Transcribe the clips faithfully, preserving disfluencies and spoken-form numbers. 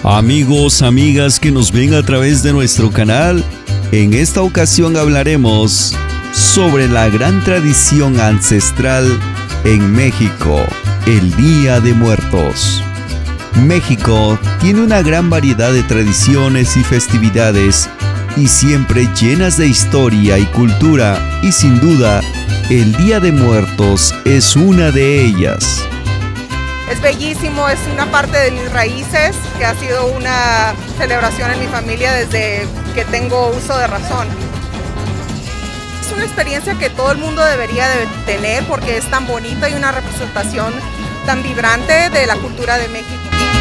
Amigos, amigas que nos ven a través de nuestro canal, en esta ocasión hablaremos sobre la gran tradición ancestral en México, el Día de Muertos. México tiene una gran variedad de tradiciones y festividades y siempre llenas de historia y cultura, y sin duda, el Día de Muertos es una de ellas. Es bellísimo, es una parte de mis raíces, que ha sido una celebración en mi familia desde que tengo uso de razón. Es una experiencia que todo el mundo debería de tener porque es tan bonita y una representación tan vibrante de la cultura de México.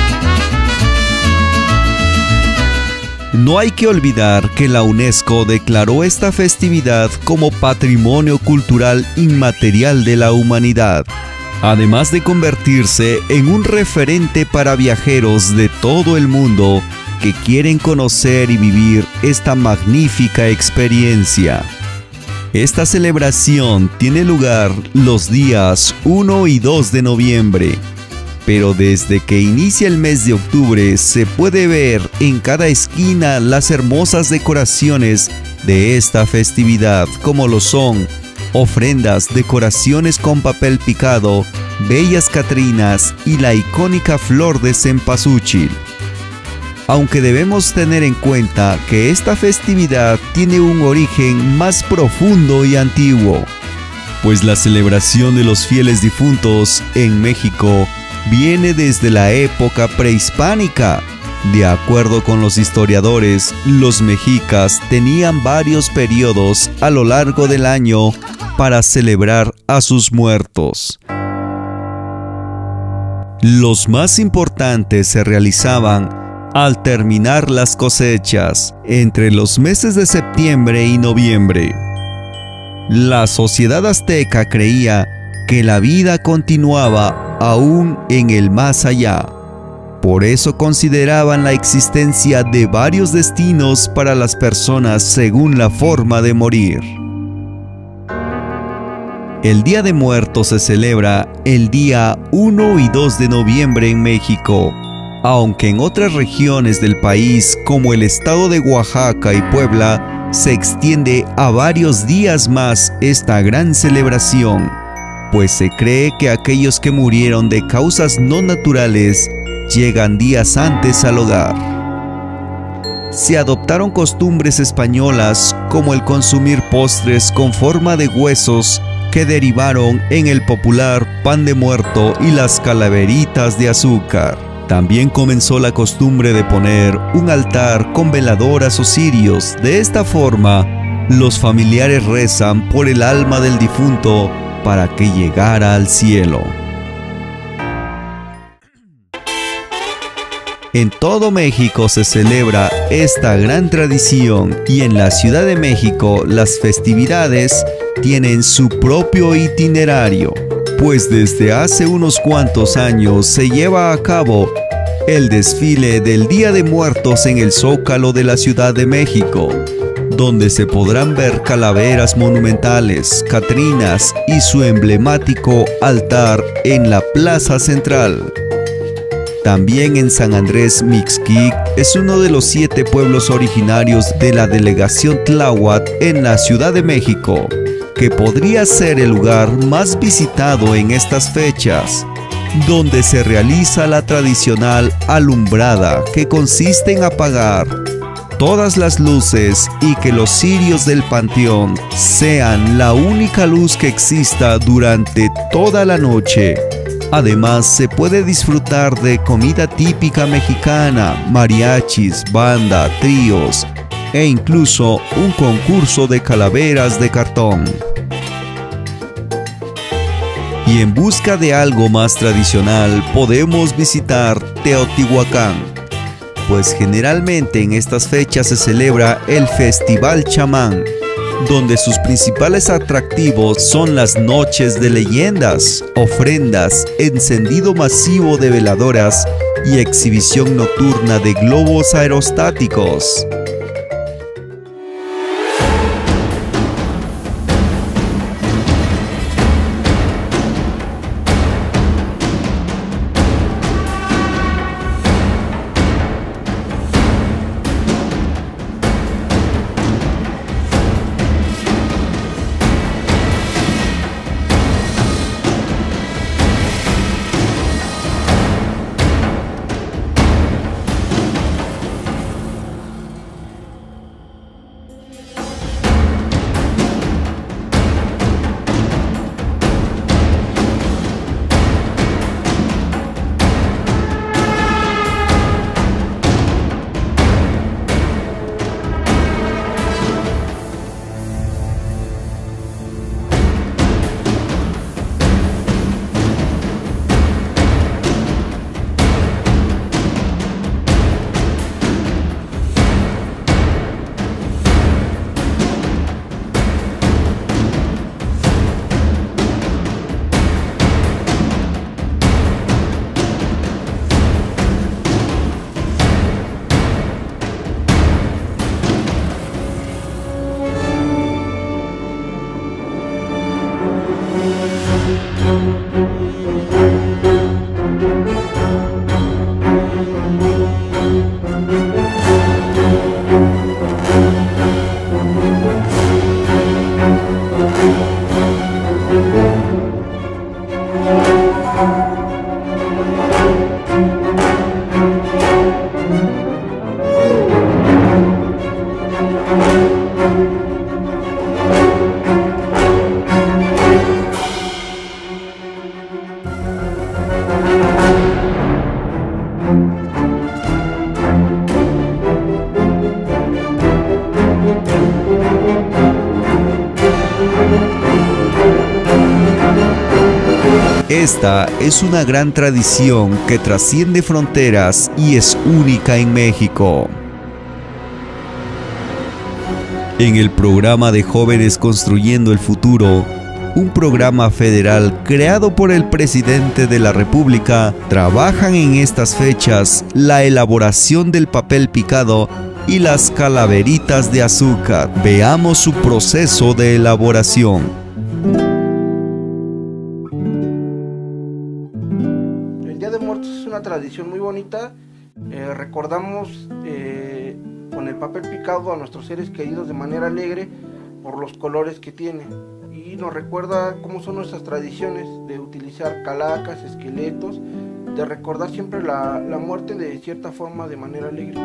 No hay que olvidar que la UNESCO declaró esta festividad como Patrimonio Cultural Inmaterial de la Humanidad, además de convertirse en un referente para viajeros de todo el mundo que quieren conocer y vivir esta magnífica experiencia. Esta celebración tiene lugar los días uno y dos de noviembre, pero desde que inicia el mes de octubre se puede ver en cada esquina las hermosas decoraciones de esta festividad, como lo son ofrendas, decoraciones con papel picado, bellas catrinas y la icónica flor de cempasúchil. Aunque debemos tener en cuenta que esta festividad tiene un origen más profundo y antiguo, pues la celebración de los fieles difuntos en México viene desde la época prehispánica. De acuerdo con los historiadores, los mexicas tenían varios periodos a lo largo del año para celebrar a sus muertos. Los más importantes se realizaban al terminar las cosechas, entre los meses de septiembre y noviembre. La sociedad azteca creía que la vida continuaba aún en el más allá. Por eso consideraban la existencia de varios destinos para las personas según la forma de morir. El Día de Muertos se celebra el día uno y dos de noviembre en México, aunque en otras regiones del país, como el estado de Oaxaca y Puebla, se extiende a varios días más esta gran celebración, pues se cree que aquellos que murieron de causas no naturales llegan días antes al hogar. Se adoptaron costumbres españolas como el consumir postres con forma de huesos que derivaron en el popular pan de muerto y las calaveritas de azúcar. También comenzó la costumbre de poner un altar con veladoras o cirios. De esta forma, los familiares rezan por el alma del difunto para que llegara al cielo. En todo México se celebra esta gran tradición y en la Ciudad de México las festividades tienen su propio itinerario, pues desde hace unos cuantos años se lleva a cabo el desfile del Día de Muertos en el Zócalo de la Ciudad de México, donde se podrán ver calaveras monumentales, catrinas y su emblemático altar en la Plaza Central. También en San Andrés Mixquic, es uno de los siete pueblos originarios de la delegación Tláhuac en la Ciudad de México, que podría ser el lugar más visitado en estas fechas, donde se realiza la tradicional alumbrada, que consiste en apagar todas las luces y que los cirios del panteón sean la única luz que exista durante toda la noche. Además, se puede disfrutar de comida típica mexicana, mariachis, banda, tríos e incluso un concurso de calaveras de cartón. Y en busca de algo más tradicional, podemos visitar Teotihuacán, pues generalmente en estas fechas se celebra el Festival Chamán, donde sus principales atractivos son las noches de leyendas, ofrendas, encendido masivo de veladoras y exhibición nocturna de globos aerostáticos. Esta es una gran tradición que trasciende fronteras y es única en México. En el programa de Jóvenes Construyendo el Futuro, un programa federal creado por el presidente de la República, trabajan en estas fechas la elaboración del papel picado y las calaveritas de azúcar. Veamos su proceso de elaboración. El Día de Muertos es una tradición muy bonita. Eh, recordamos eh, con el papel picado a nuestros seres queridos de manera alegre por los colores que tiene. Y nos recuerda cómo son nuestras tradiciones de utilizar calacas, esqueletos, de recordar siempre la, la muerte de cierta forma de manera alegre.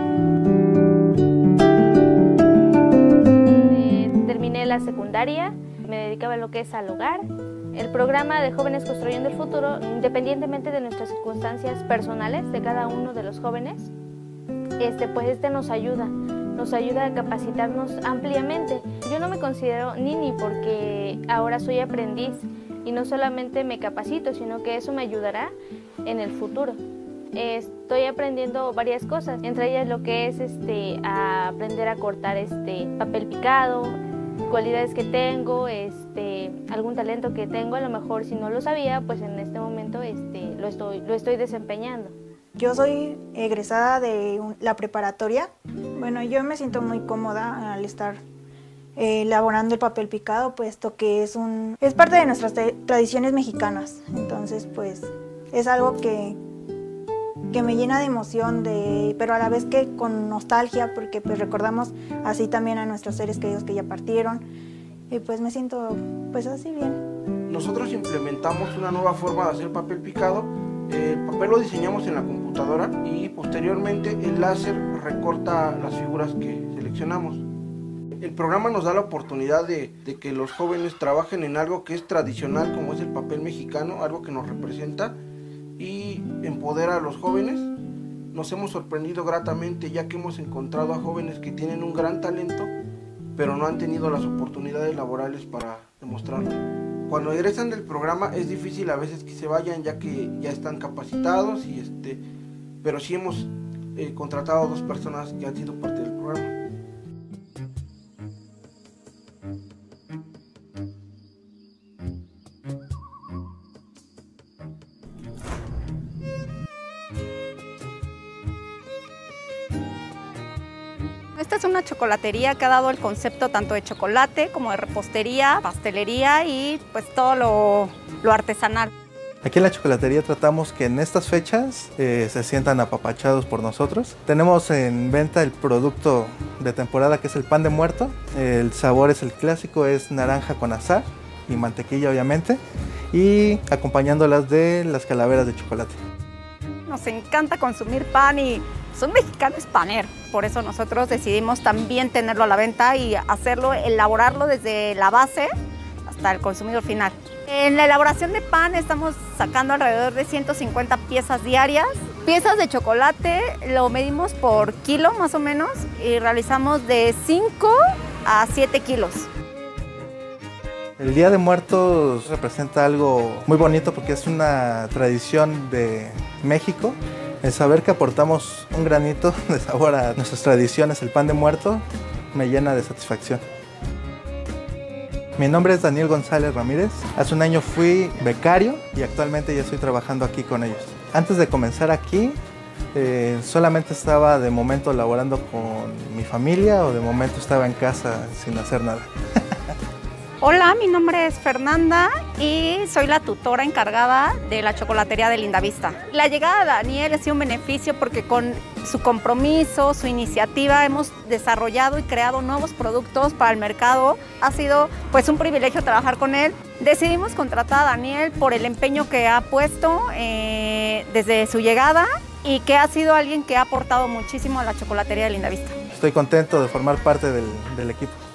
Eh, terminé la secundaria, me dedicaba a lo que es al hogar. El programa de Jóvenes Construyendo el Futuro, independientemente de nuestras circunstancias personales de cada uno de los jóvenes, este, pues este nos ayuda, nos ayuda a capacitarnos ampliamente. Yo no me considero nini porque ahora soy aprendiz y no solamente me capacito, sino que eso me ayudará en el futuro. Estoy aprendiendo varias cosas, entre ellas lo que es este, a aprender a cortar este, papel picado, cualidades que tengo, este, algún talento que tengo, a lo mejor si no lo sabía, pues en este momento este, lo, estoy, lo estoy desempeñando. Yo soy egresada de la preparatoria. Bueno, yo me siento muy cómoda al estar eh, elaborando el papel picado, puesto que es, un, es parte de nuestras tradiciones mexicanas. Entonces, pues, es algo que, que me llena de emoción, de, pero a la vez que con nostalgia, porque pues recordamos así también a nuestros seres queridos que ya partieron. Y pues me siento pues así bien. Nosotros implementamos una nueva forma de hacer papel picado. El papel lo diseñamos en la computadora y posteriormente el láser recorta las figuras que seleccionamos. El programa nos da la oportunidad de, de que los jóvenes trabajen en algo que es tradicional, como es el papel mexicano, algo que nos representa y empodera a los jóvenes. Nos hemos sorprendido gratamente, ya que hemos encontrado a jóvenes que tienen un gran talento, pero no han tenido las oportunidades laborales para demostrarlo. Cuando egresan del programa es difícil a veces que se vayan, ya que ya están capacitados, y este, pero sí hemos eh, contratado a dos personas que han sido parte del programa. Esta es una chocolatería que ha dado el concepto tanto de chocolate como de repostería, pastelería y pues todo lo, lo artesanal. Aquí en la chocolatería tratamos que en estas fechas eh, se sientan apapachados por nosotros. Tenemos en venta el producto de temporada que es el pan de muerto. El sabor es el clásico, es naranja con azahar y mantequilla obviamente, y acompañándolas de las calaveras de chocolate. Nos encanta consumir pan y son mexicanos paneros, por eso nosotros decidimos también tenerlo a la venta y hacerlo, elaborarlo desde la base hasta el consumidor final. En la elaboración de pan estamos sacando alrededor de ciento cincuenta piezas diarias. Piezas de chocolate lo medimos por kilo más o menos y realizamos de cinco a siete kilos. El Día de Muertos representa algo muy bonito porque es una tradición de México. El saber que aportamos un granito de sabor a nuestras tradiciones, el pan de muerto, me llena de satisfacción. Mi nombre es Daniel González Ramírez. Hace un año fui becario y actualmente ya estoy trabajando aquí con ellos. Antes de comenzar aquí, eh, solamente estaba de momento laborando con mi familia o de momento estaba en casa sin hacer nada. Hola, mi nombre es Fernanda y soy la tutora encargada de la chocolatería de Lindavista. La llegada de Daniel ha sido un beneficio porque con su compromiso, su iniciativa, hemos desarrollado y creado nuevos productos para el mercado. Ha sido pues un privilegio trabajar con él. Decidimos contratar a Daniel por el empeño que ha puesto eh, desde su llegada y que ha sido alguien que ha aportado muchísimo a la chocolatería de Lindavista. Estoy contento de formar parte del, del equipo.